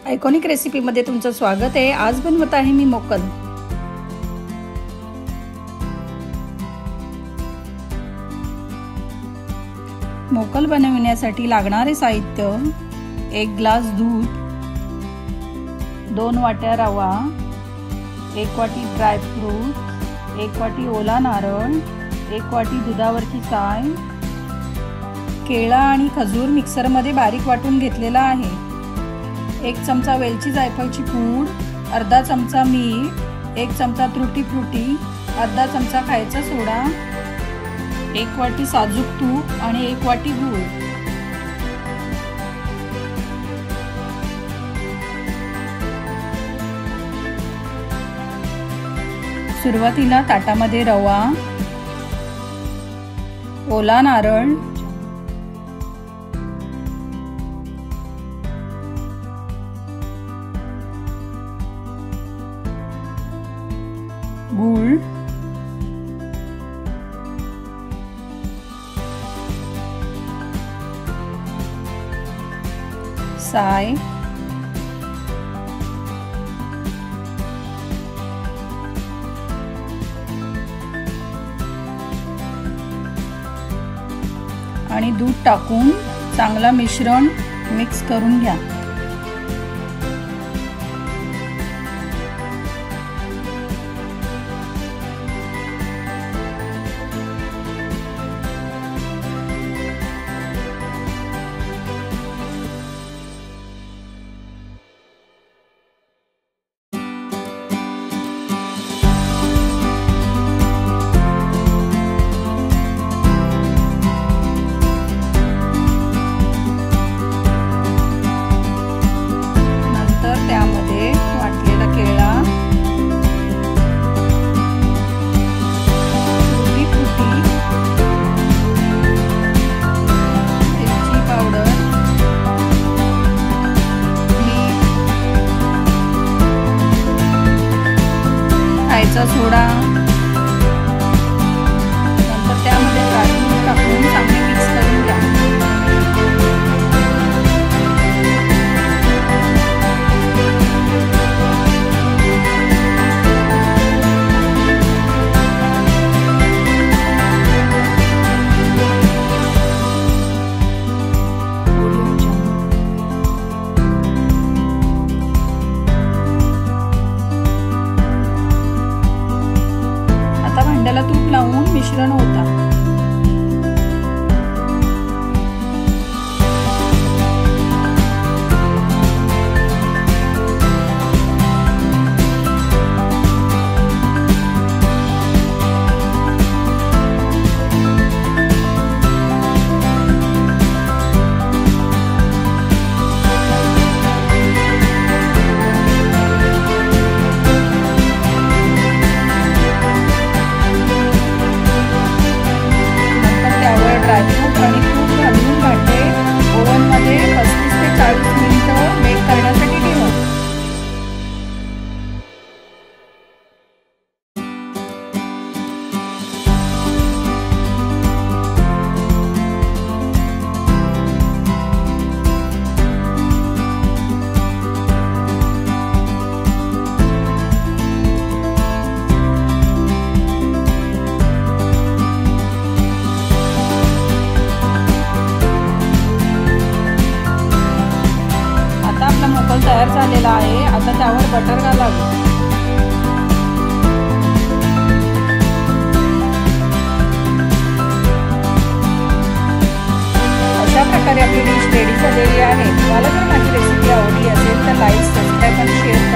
Iconic रेसिपीमध्ये तुमचं स्वागत आहे। आज बनवत आहे मी मोकल। मोकल बनवण्यासाठी लागणारे साहित्य: 1 ग्लास दूध, 2 वाट्या रवा, 1 वाटी ड्रायफ्रूट, 1 वाटी ओला नारळ, 1 वाटी दुधावरची साय, केळा आणि खजूर मिक्सरमध्ये बारीक वाटून घेतलेला आहे, 1 चमचा वेलची जायफळची पूड, अर्धा चमचा मीठ, 1 चमचा तुटी फ्रुटी, अर्धा चमचा खायचा सोडा, 1 वाटी साजूक तूप आणि 1 वाटी गूळ। सुरुवातीला ताटामध्ये रवा, ओला नारळ, गूळ, साय, आणि दूध टाकून चांगला मिश्रण मिक्स करून घ्या। त्यामध्ये वाटलेला केळा, तुटी फ्रुटी, वेलची पावडर, मीठ, खायचा सोडा, नंतर त्यामध्ये ड्रायफ्रूट टाकून चांगले मिक्स करून घ्या। भांड्याला तूप लावून मिश्रण होता। ड्रायफ्रूट आणि तूप घालून भांडे ओव्हनमध्ये 35 ते 40 मिनिटं बेक करण्यासाठी ठेवा। मोकल तयार झालेला आहे। आता त्यावर बटर घालावे। अशा प्रकारे आपली डिश रेडी झालेली आहे। तुम्हाला जर माझी रेसिपी आवडली असेल तर लाईक, सबस्क्राईब आणि शेअर